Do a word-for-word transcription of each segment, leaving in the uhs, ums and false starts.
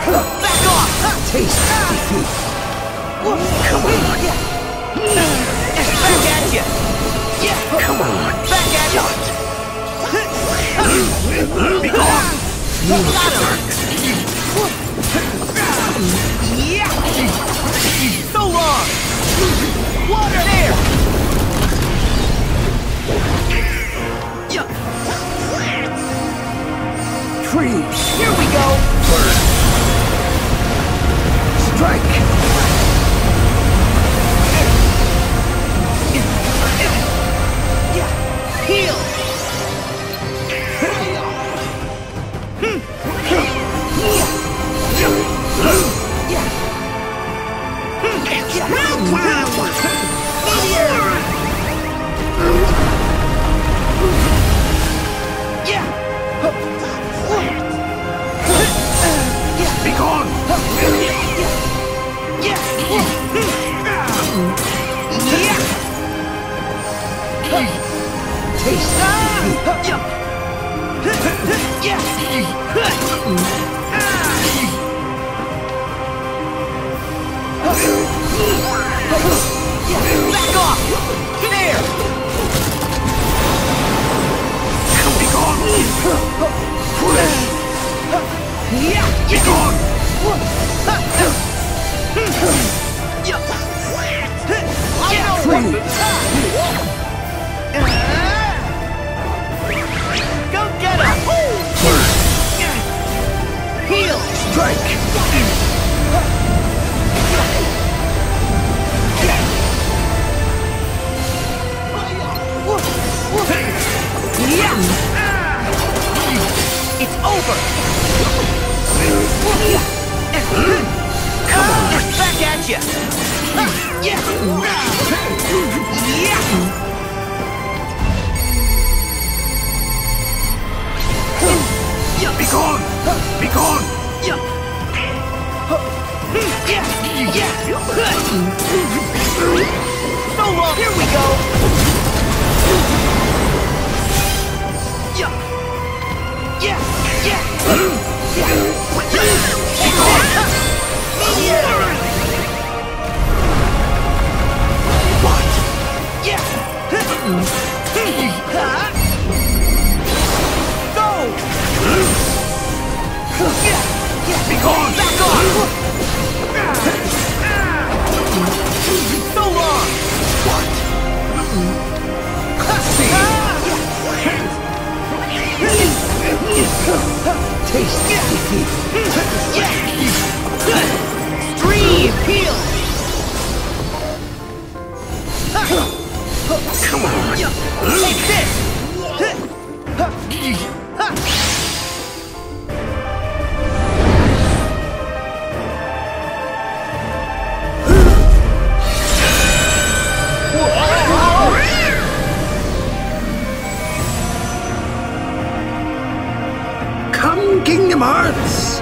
Back off! Taste defeat. Come on! Back at you! Come on. Back at you! Be gone. Got him! Yeah! So long! Water there! Freeze. Here we go! Strike. Heal! Be gone. Taste Back off! There! Be gone. Foolish. Be gone! Go get him! Heal! Strike. It's over! Come on! Back at you! Yeah! Be gone. Be gone. So long! Here we go! Yeah! Yeah! What? Yeah! Go! Be gone. Back off! So long! What? Taste defeat. Stream! Heal! Come on. Take this! Come, Kingdom Hearts.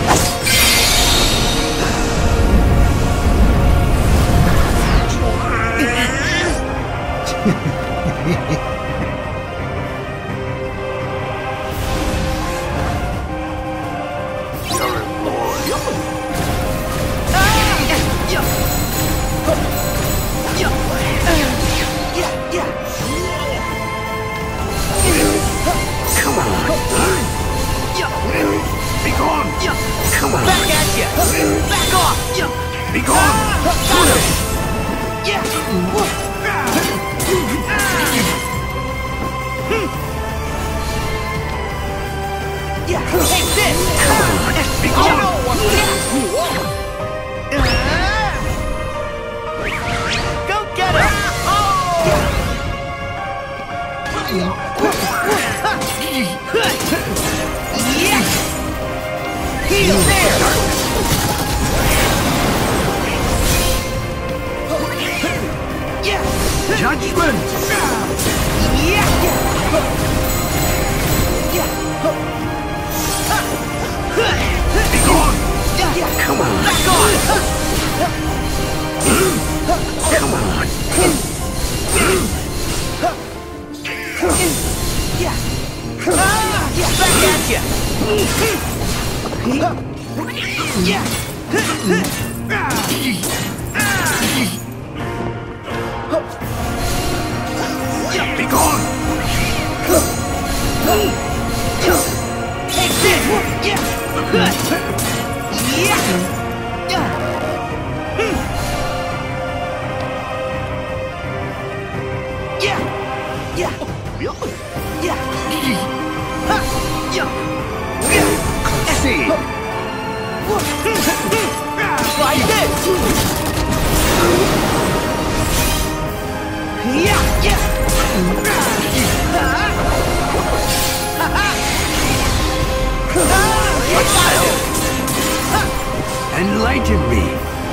Come on. Be gone. Come on. Back at you! Back off! Be gone. Got him! Yeah! Take this! Be gone. Go get him! Yeah! Heal there! Yeah! Judgment. Yeah! Be gone. Come on. Back on! Come on. Yeah! Back at you! Yeah. Be gone! Take this! Yeah! Yeah! Yeah! Yeah! Yeah! Yeah! Ha! Yeah! Yeah! See! Like this! Yeah! Yeah! Enlighten me!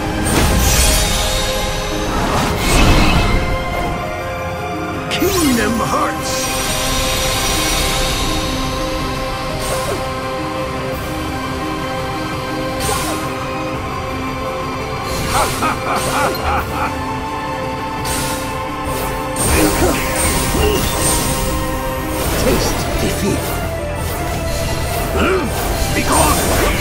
Kingdom Hearts! Taste defeat. Be gone!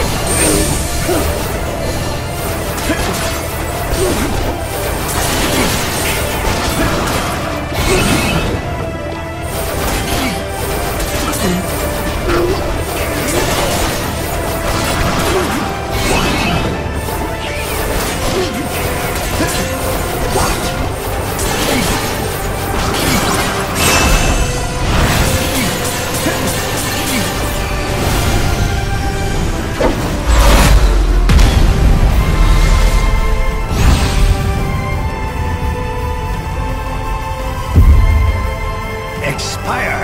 Expire!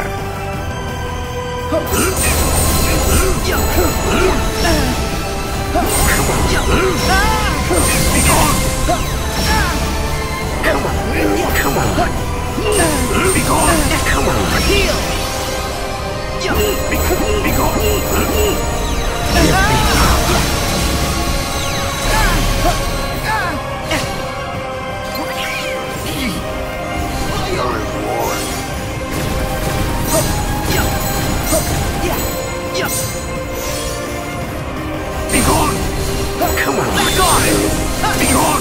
Be gone! Come on! Come on! Be gone! Come on! Heal! Be, be gone! Your reward! Be gone! Come on! Back off! Be gone!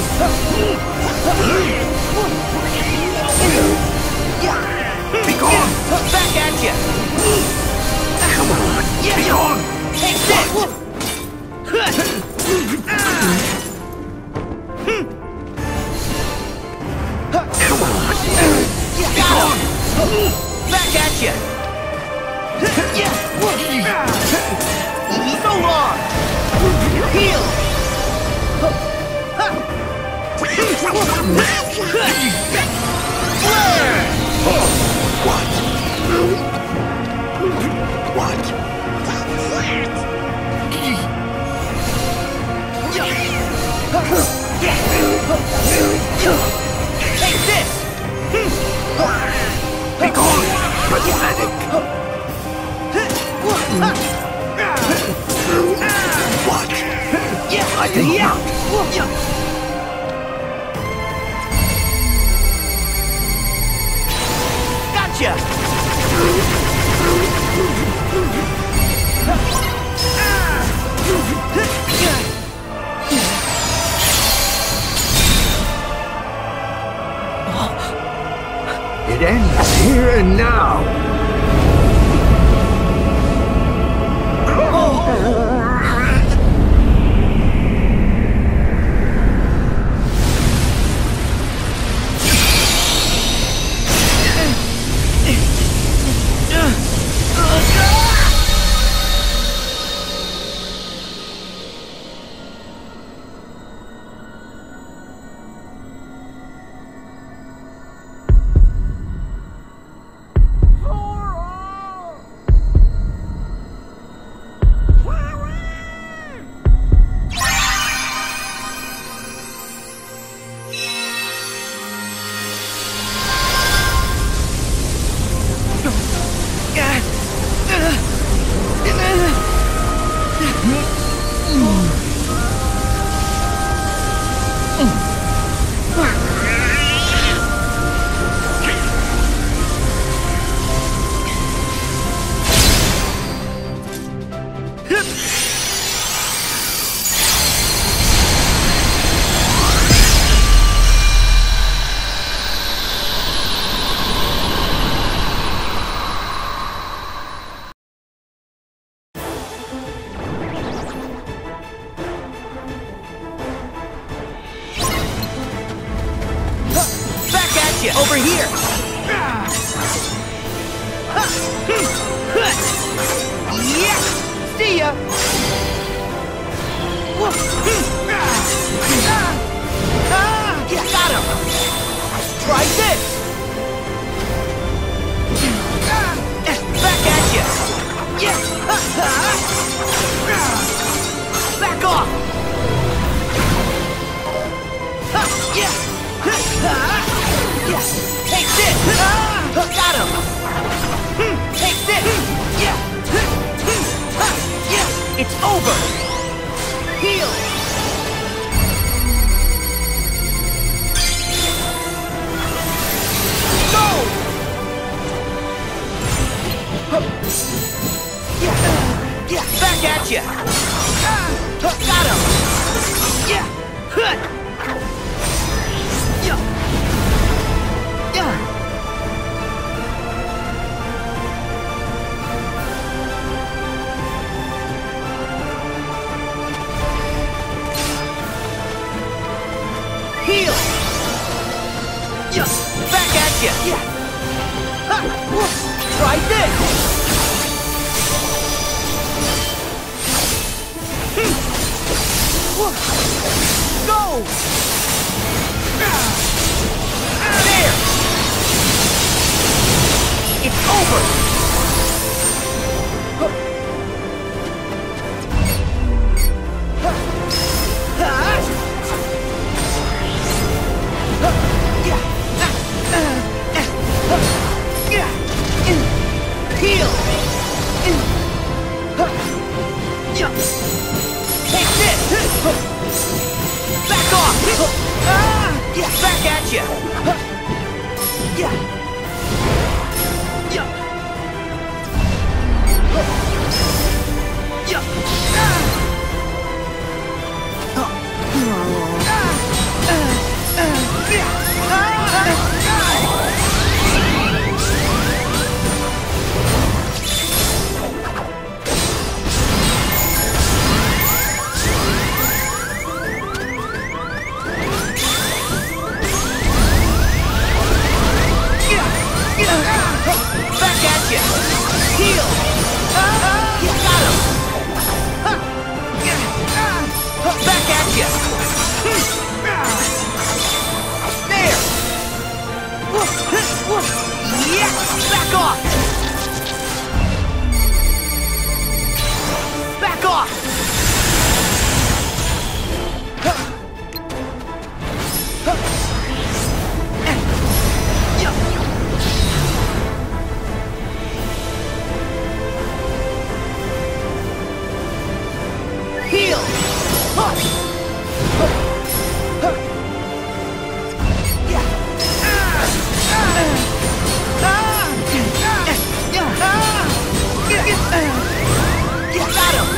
Be gone! Back at you! Come on! Be gone! Take this! Come on! Got him! Back at you! So long! Heal! What? What? Take this! Be gone! Pathetic! What? I think not. Gotcha! It ends here and now. Yeah! See ya! Yeah, got him! Try this! Back at you! Yeah! Back off! Yeah! Yeah! Take this! Got him! Take this! Yeah! Yeah! It's over! Heal! Go! Yeah! Yeah! Back at you! Got him! Yeah! Yeah! Yeah! Heal! Yeah! Back at you! Yeah! Ha! Try this! Go! There! It's over! Heal! Take this! Back off! Yeah, back at you! Yeah! Yeah! Yeah! Back at you! Heal! You got him! Back at you! There! Yeah! Back off! Back off! Heal! Got him!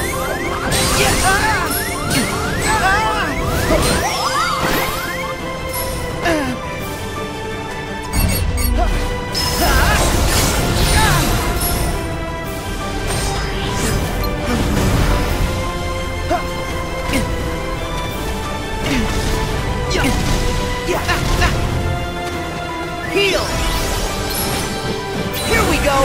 Heal! Here we go!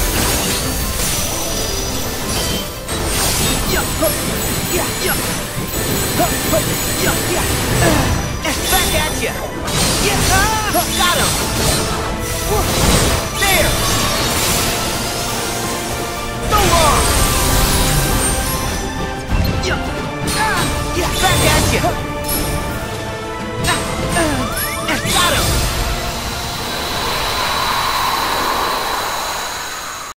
Back at you! Got him! There! So long! Back at you! Got him!